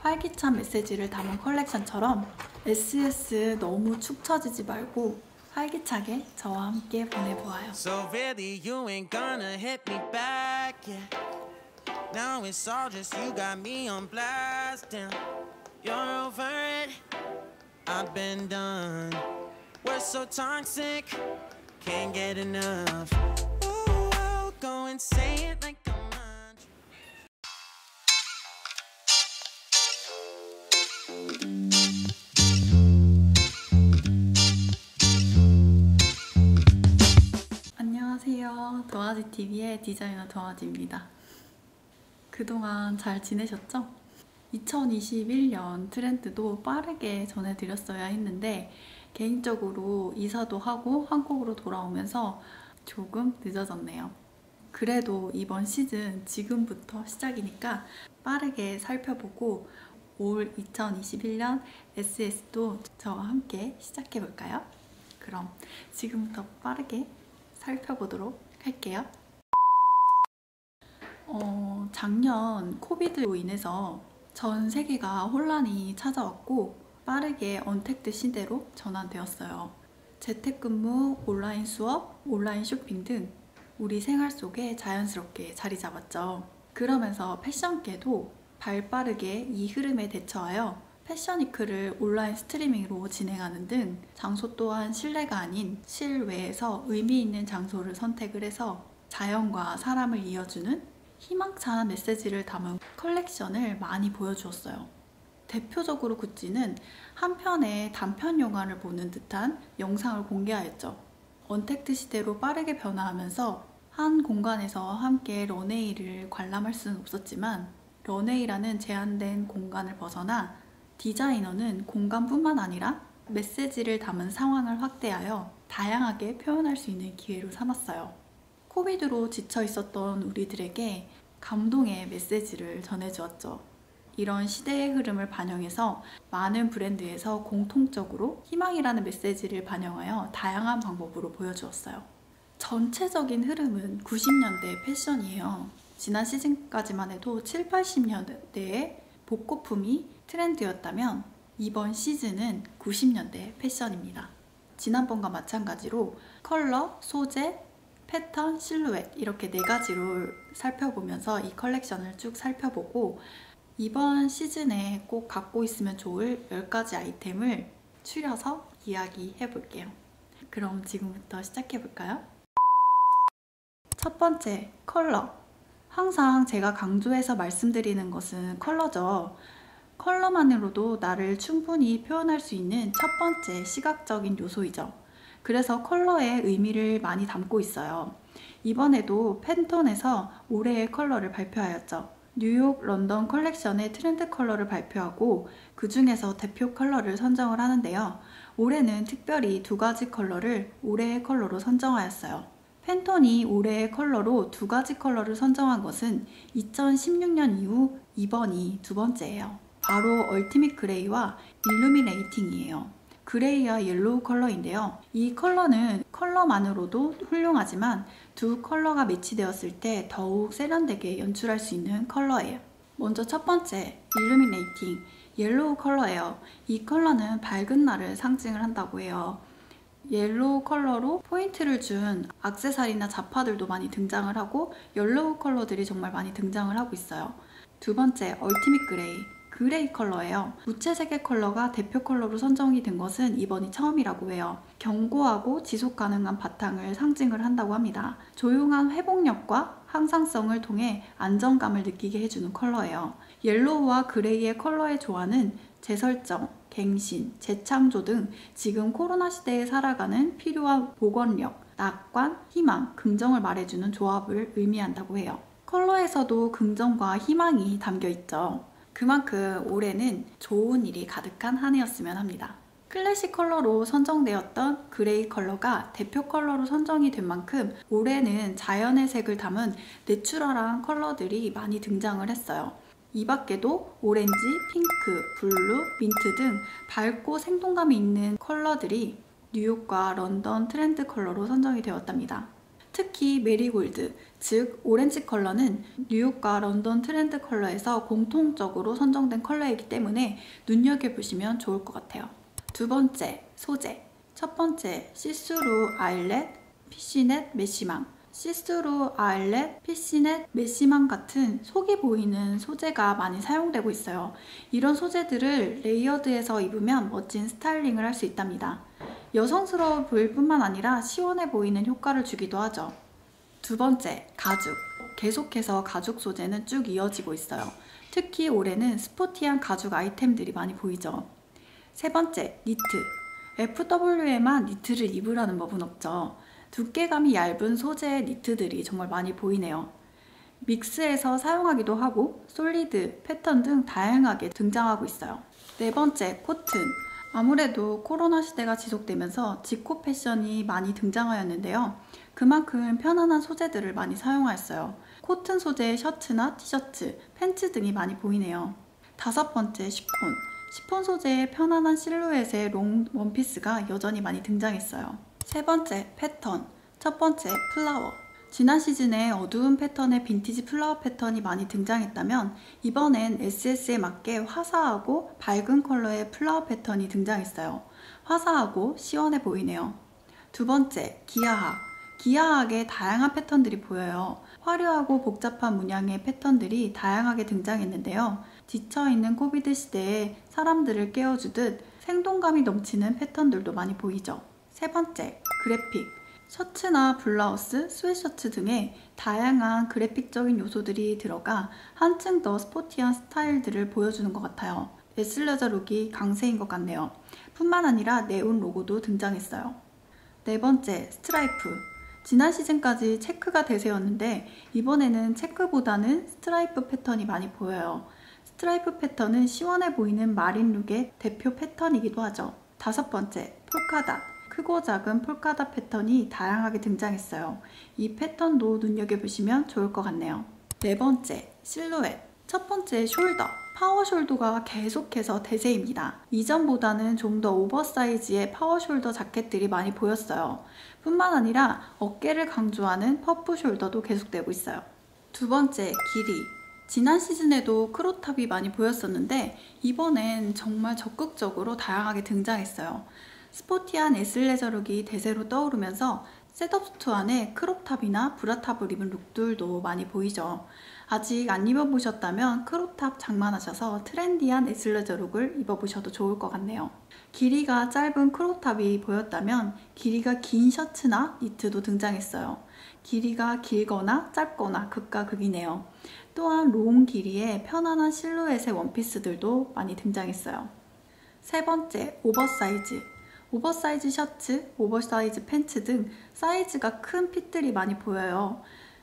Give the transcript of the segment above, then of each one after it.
활기찬 메시지를 담은 컬렉션처럼 SS 너무 축 처지지 말고 활기차게 저와 함께 보내보아요. So really you ain't gonna hit me back, yeah. Now it's all just you got me on blast, damn. You're over it, I've been done. We're so toxic, can't get enough. Ooh, I'll go and say it like a mantra. 안녕하세요. 도화지TV의 디자이너 도화지입니다. 그동안 잘 지내셨죠? 2021년 트렌드도 빠르게 전해드렸어야 했는데 개인적으로 이사도 하고 한국으로 돌아오면서 조금 늦어졌네요. 그래도 이번 시즌 지금부터 시작이니까 빠르게 살펴보고 올 2021년 SS도 저와 함께 시작해볼까요? 그럼 지금부터 빠르게 살펴보도록 할게요. 작년 코비드로 인해서 전 세계가 혼란이 찾아왔고 빠르게 언택트 시대로 전환되었어요. 재택근무, 온라인 수업, 온라인 쇼핑 등 우리 생활 속에 자연스럽게 자리 잡았죠. 그러면서 패션계도 발빠르게 이 흐름에 대처하여 패션위크를 온라인 스트리밍으로 진행하는 등 장소 또한 실내가 아닌 실외에서 의미 있는 장소를 선택을 해서 자연과 사람을 이어주는 희망찬 메시지를 담은 컬렉션을 많이 보여주었어요. 대표적으로 구찌는 한 편의 단편 영화를 보는 듯한 영상을 공개하였죠. 언택트 시대로 빠르게 변화하면서 한 공간에서 함께 런웨이를 관람할 수는 없었지만 런웨이라는 제한된 공간을 벗어나 디자이너는 공간뿐만 아니라 메시지를 담은 상황을 확대하여 다양하게 표현할 수 있는 기회로 삼았어요. 코비드로 지쳐 있었던 우리들에게 감동의 메시지를 전해주었죠. 이런 시대의 흐름을 반영해서 많은 브랜드에서 공통적으로 희망이라는 메시지를 반영하여 다양한 방법으로 보여주었어요. 전체적인 흐름은 90년대 패션이에요. 지난 시즌까지만 해도 7, 80년대의 복고풍이 트렌드였다면 이번 시즌은 90년대 패션입니다. 지난번과 마찬가지로 컬러, 소재, 패턴, 실루엣 이렇게 4가지로 살펴보면서 이 컬렉션을 쭉 살펴보고 이번 시즌에 꼭 갖고 있으면 좋을 10가지 아이템을 추려서 이야기해 볼게요. 그럼 지금부터 시작해 볼까요? 첫 번째, 컬러. 항상 제가 강조해서 말씀드리는 것은 컬러죠. 컬러만으로도 나를 충분히 표현할 수 있는 첫 번째 시각적인 요소이죠. 그래서 컬러의 의미를 많이 담고 있어요. 이번에도 팬톤에서 올해의 컬러를 발표하였죠. 뉴욕, 런던 컬렉션의 트렌드 컬러를 발표하고 그 중에서 대표 컬러를 선정을 하는데요. 올해는 특별히 2가지 컬러를 올해의 컬러로 선정하였어요. 팬톤이 올해의 컬러로 2가지 컬러를 선정한 것은 2016년 이후 이번이 2번째예요. 바로 얼티밋 그레이와 일루미네이팅이에요. 그레이와 옐로우 컬러인데요. 이 컬러는 컬러만으로도 훌륭하지만 두 컬러가 매치되었을 때 더욱 세련되게 연출할 수 있는 컬러예요. 먼저 첫 번째, 일루미네이팅 옐로우 컬러예요. 이 컬러는 밝은 날을 상징을 한다고 해요. 옐로우 컬러로 포인트를 준 액세서리나 자파들도 많이 등장을 하고 옐로우 컬러들이 정말 많이 등장을 하고 있어요. 두 번째, 얼티밋 그레이 그레이 컬러예요. 무채색의 컬러가 대표 컬러로 선정이 된 것은 이번이 처음이라고 해요. 견고하고 지속 가능한 바탕을 상징을 한다고 합니다. 조용한 회복력과 항상성을 통해 안정감을 느끼게 해주는 컬러예요. 옐로우와 그레이의 컬러의 조화는 재설정, 갱신, 재창조 등 지금 코로나 시대에 살아가는 필요한 복원력, 낙관, 희망, 긍정을 말해주는 조합을 의미한다고 해요. 컬러에서도 긍정과 희망이 담겨 있죠. 그만큼 올해는 좋은 일이 가득한 한 해였으면 합니다. 클래식 컬러로 선정되었던 그레이 컬러가 대표 컬러로 선정이 된 만큼 올해는 자연의 색을 담은 내추럴한 컬러들이 많이 등장을 했어요. 이 밖에도 오렌지, 핑크, 블루, 민트 등 밝고 생동감이 있는 컬러들이 뉴욕과 런던 트렌드 컬러로 선정이 되었답니다. 특히 메리골드, 즉 오렌지 컬러는 뉴욕과 런던 트렌드 컬러에서 공통적으로 선정된 컬러이기 때문에 눈여겨보시면 좋을 것 같아요. 두 번째, 소재. 첫 번째, 시스루 아일렛, 피시넷, 메쉬망. 시스루 아일렛, 피시넷, 메쉬망 같은 속이 보이는 소재가 많이 사용되고 있어요. 이런 소재들을 레이어드해서 입으면 멋진 스타일링을 할 수 있답니다. 여성스러워 보일 뿐만 아니라 시원해 보이는 효과를 주기도 하죠. 두 번째, 가죽. 계속해서 가죽 소재는 쭉 이어지고 있어요. 특히 올해는 스포티한 가죽 아이템들이 많이 보이죠. 세 번째, 니트. FW에만 니트를 입으라는 법은 없죠. 두께감이 얇은 소재의 니트들이 정말 많이 보이네요. 믹스해서 사용하기도 하고 솔리드, 패턴 등 다양하게 등장하고 있어요. 네 번째, 코튼. 아무래도 코로나 시대가 지속되면서 지코 패션이 많이 등장하였는데요. 그만큼 편안한 소재들을 많이 사용하였어요. 코튼 소재의 셔츠나 티셔츠, 팬츠 등이 많이 보이네요. 다섯 번째, 쉬폰. 쉬폰 소재의 편안한 실루엣의 롱 원피스가 여전히 많이 등장했어요. 세 번째, 패턴. 첫 번째, 플라워. 지난 시즌에 어두운 패턴의 빈티지 플라워 패턴이 많이 등장했다면 이번엔 SS에 맞게 화사하고 밝은 컬러의 플라워 패턴이 등장했어요. 화사하고 시원해 보이네요. 두 번째, 기아학. 기아학의 다양한 패턴들이 보여요. 화려하고 복잡한 문양의 패턴들이 다양하게 등장했는데요. 지쳐있는 코비드 시대에 사람들을 깨워주듯 생동감이 넘치는 패턴들도 많이 보이죠. 세 번째, 그래픽. 셔츠나 블라우스, 스웨셔츠 등의 다양한 그래픽적인 요소들이 들어가 한층 더 스포티한 스타일들을 보여주는 것 같아요. 에슬레저 룩이 강세인 것 같네요. 뿐만 아니라 네온 로고도 등장했어요. 네 번째, 스트라이프. 지난 시즌까지 체크가 대세였는데 이번에는 체크보다는 스트라이프 패턴이 많이 보여요. 스트라이프 패턴은 시원해 보이는 마린 룩의 대표 패턴이기도 하죠. 다섯 번째, 폴카닷. 크고 작은 폴카닷 패턴이 다양하게 등장했어요. 이 패턴도 눈여겨보시면 좋을 것 같네요. 네 번째, 실루엣. 첫 번째, 숄더. 파워 숄더가 계속해서 대세입니다. 이전보다는 좀 더 오버사이즈의 파워 숄더 자켓들이 많이 보였어요. 뿐만 아니라 어깨를 강조하는 퍼프 숄더도 계속되고 있어요. 두 번째, 길이. 지난 시즌에도 크롭탑이 많이 보였었는데 이번엔 정말 적극적으로 다양하게 등장했어요. 스포티한 애슬레저 룩이 대세로 떠오르면서 셋업 수트 안에 크롭탑이나 브라탑을 입은 룩들도 많이 보이죠. 아직 안 입어보셨다면 크롭탑 장만하셔서 트렌디한 애슬레저 룩을 입어보셔도 좋을 것 같네요. 길이가 짧은 크롭탑이 보였다면 길이가 긴 셔츠나 니트도 등장했어요. 길이가 길거나 짧거나 극과 극이네요. 또한 롱 길이의 편안한 실루엣의 원피스들도 많이 등장했어요. 세 번째, 오버사이즈. 오버사이즈 셔츠, 오버사이즈 팬츠 등 사이즈가 큰 핏들이 많이 보여요.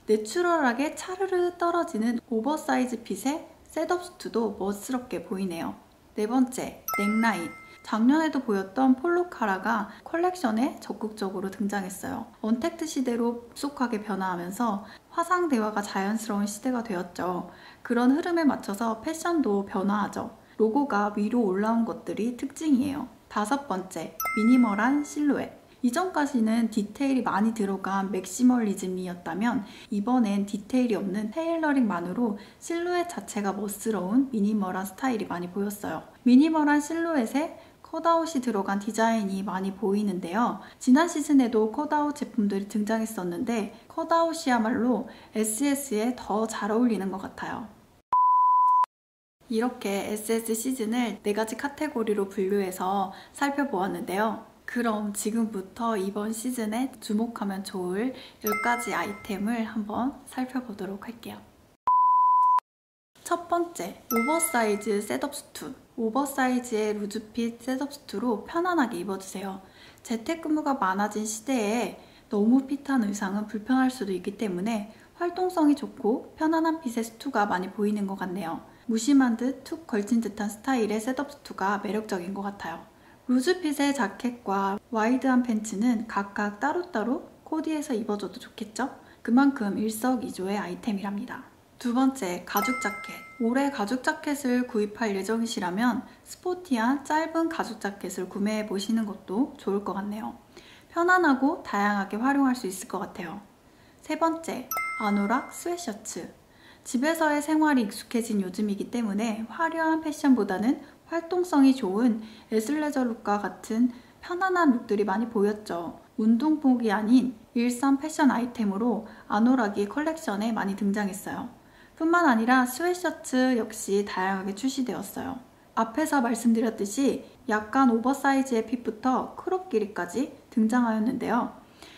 내추럴하게 차르르 떨어지는 오버사이즈 핏의 셋업 수트도 멋스럽게 보이네요. 네 번째, 넥라인. 작년에도 보였던 폴로 카라가 컬렉션에 적극적으로 등장했어요. 언택트 시대로 급속하게 변화하면서 화상대화가 자연스러운 시대가 되었죠. 그런 흐름에 맞춰서 패션도 변화하죠. 로고가 위로 올라온 것들이 특징이에요. 다섯 번째, 미니멀한 실루엣. 이전까지는 디테일이 많이 들어간 맥시멀리즘이었다면 이번엔 디테일이 없는 테일러링만으로 실루엣 자체가 멋스러운 미니멀한 스타일이 많이 보였어요. 미니멀한 실루엣에 컷아웃이 들어간 디자인이 많이 보이는데요. 지난 시즌에도 컷아웃 제품들이 등장했었는데 컷아웃이야말로 SS에 더 잘 어울리는 것 같아요. 이렇게 SS 시즌을 4가지 카테고리로 분류해서 살펴보았는데요. 그럼 지금부터 이번 시즌에 주목하면 좋을 10가지 아이템을 한번 살펴보도록 할게요. 첫 번째, 오버사이즈 셋업 수트. 오버사이즈의 루즈핏 셋업 수트로 편안하게 입어주세요. 재택근무가 많아진 시대에 너무 핏한 의상은 불편할 수도 있기 때문에 활동성이 좋고 편안한 핏의 수트가 많이 보이는 것 같네요. 무심한 듯 툭 걸친 듯한 스타일의 셋업 수트가 매력적인 것 같아요. 루즈핏의 자켓과 와이드한 팬츠는 각각 따로따로 코디해서 입어줘도 좋겠죠? 그만큼 일석이조의 아이템이랍니다. 두 번째, 가죽 자켓. 올해 가죽 자켓을 구입할 예정이시라면 스포티한 짧은 가죽 자켓을 구매해 보시는 것도 좋을 것 같네요. 편안하고 다양하게 활용할 수 있을 것 같아요. 세 번째, 아노락 스웨셔츠. 집에서의 생활이 익숙해진 요즘이기 때문에 화려한 패션보다는 활동성이 좋은 애슬레저 룩과 같은 편안한 룩들이 많이 보였죠. 운동복이 아닌 일상 패션 아이템으로 아노락이 컬렉션에 많이 등장했어요. 뿐만 아니라 스웨셔츠 역시 다양하게 출시되었어요. 앞에서 말씀드렸듯이 약간 오버사이즈의 핏부터 크롭 길이까지 등장하였는데요.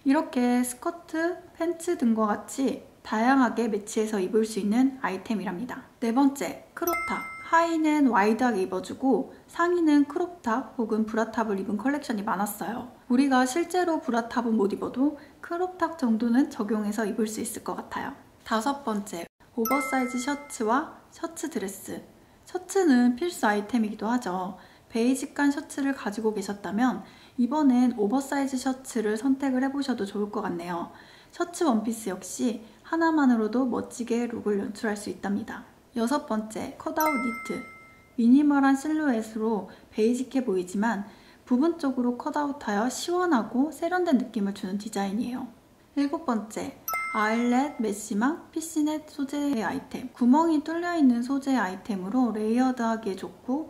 이렇게 스커트, 팬츠 등과 같이 다양하게 매치해서 입을 수 있는 아이템이랍니다. 네 번째, 크롭탑. 하의는 와이드하게 입어주고 상의는 크롭탑 혹은 브라탑을 입은 컬렉션이 많았어요. 우리가 실제로 브라탑은 못 입어도 크롭탑 정도는 적용해서 입을 수 있을 것 같아요. 다섯 번째, 오버사이즈 셔츠와 셔츠 드레스. 셔츠는 필수 아이템이기도 하죠. 베이직한 셔츠를 가지고 계셨다면 이번엔 오버사이즈 셔츠를 선택을 해보셔도 좋을 것 같네요. 셔츠 원피스 역시 하나만으로도 멋지게 룩을 연출할 수 있답니다. 여섯 번째, 컷아웃 니트. 미니멀한 실루엣으로 베이직해 보이지만 부분적으로 컷아웃하여 시원하고 세련된 느낌을 주는 디자인이에요. 일곱 번째, 아일렛, 메시망, 피시넷 소재의 아이템. 구멍이 뚫려있는 소재의 아이템으로 레이어드하기에 좋고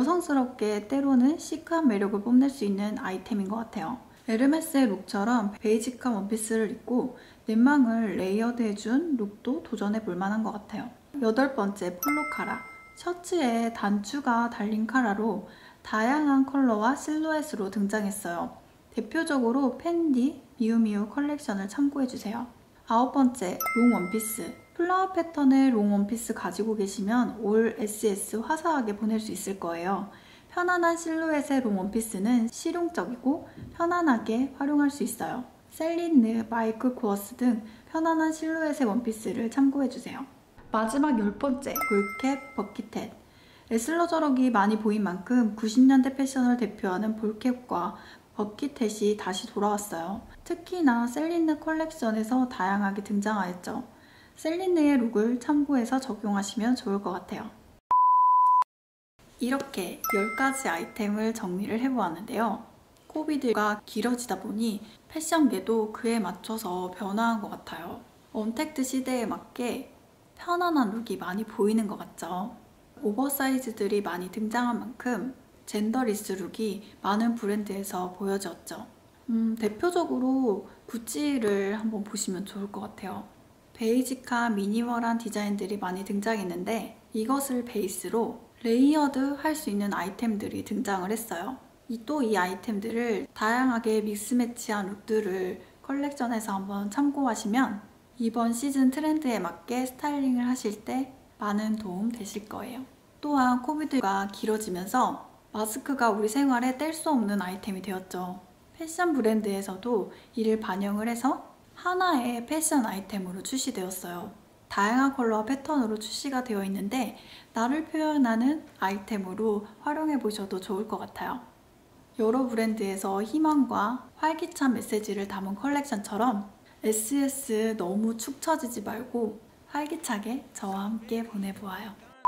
여성스럽게 때로는 시크한 매력을 뽐낼 수 있는 아이템인 것 같아요. 에르메스의 룩처럼 베이직한 원피스를 입고 넷망을 레이어드해준 룩도 도전해볼 만한 것 같아요. 여덟 번째, 폴로 카라. 셔츠에 단추가 달린 카라로 다양한 컬러와 실루엣으로 등장했어요. 대표적으로 펜디, 미우미우 컬렉션을 참고해주세요. 아홉 번째, 롱 원피스. 플라워 패턴의 롱 원피스 가지고 계시면 올 SS 화사하게 보낼 수 있을 거예요. 편안한 실루엣의 롱 원피스는 실용적이고 편안하게 활용할 수 있어요. 셀린느, 마이클 코어스 등 편안한 실루엣의 원피스를 참고해주세요. 마지막 열 번째, 볼캡, 버킷햇. 애슬러저럭이 많이 보인 만큼 90년대 패션을 대표하는 볼캡과 버킷햇이 다시 돌아왔어요. 특히나 셀린느 컬렉션에서 다양하게 등장하였죠. 셀린느의 룩을 참고해서 적용하시면 좋을 것 같아요. 이렇게 10가지 아이템을 정리를 해보았는데요. 코비드가 길어지다 보니 패션계도 그에 맞춰서 변화한 것 같아요. 언택트 시대에 맞게 편안한 룩이 많이 보이는 것 같죠. 오버사이즈들이 많이 등장한 만큼 젠더리스 룩이 많은 브랜드에서 보여졌죠. 대표적으로 구찌를 한번 보시면 좋을 것 같아요. 베이직한 미니멀한 디자인들이 많이 등장했는데 이것을 베이스로 레이어드 할 수 있는 아이템들이 등장을 했어요. 또 이 아이템들을 다양하게 믹스매치한 룩들을 컬렉션에서 한번 참고하시면 이번 시즌 트렌드에 맞게 스타일링을 하실 때 많은 도움 되실 거예요. 또한 코비드가 길어지면서 마스크가 우리 생활에 뗄 수 없는 아이템이 되었죠. 패션 브랜드에서도 이를 반영을 해서 하나의 패션 아이템으로 출시되었어요. 다양한 컬러와 패턴으로 출시가 되어 있는데 나를 표현하는 아이템으로 활용해 보셔도 좋을 것 같아요. 여러 브랜드에서 희망과 활기찬 메시지를 담은 컬렉션처럼 SS 너무 축 처지지 말고 활기차게 저와 함께 보내보아요.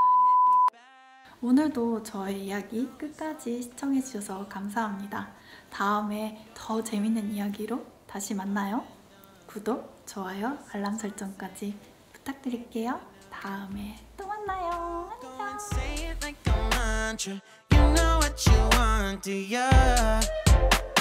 오늘도 저의 이야기 끝까지 시청해주셔서 감사합니다. 다음에 더 재밌는 이야기로 다시 만나요. 구독, 좋아요, 알람 설정까지 부탁드릴게요. 다음에 또 만나요. 안녕. Say it like a mantra. You know what you want, do ya?